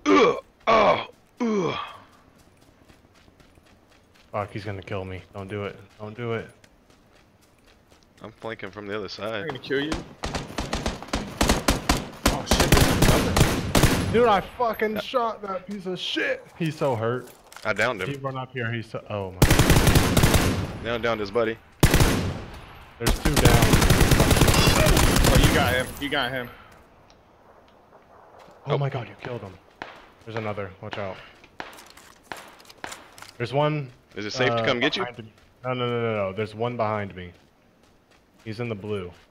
Oh. Ugh. Fuck, he's gonna kill me. Don't do it. Don't do it. I'm flanking from the other I'm side. gonna kill you. Oh shit, there's another. Dude, I fucking shot that piece of shit. He's so hurt. I downed He him. run up here. He's so. Oh my. Now downed his buddy. There's two down. Oh, you got him. You got him. Oh my god, you killed him. There's another. Watch out. There's one. Is it safe to come get you? No. There's one behind me. He's in the blue.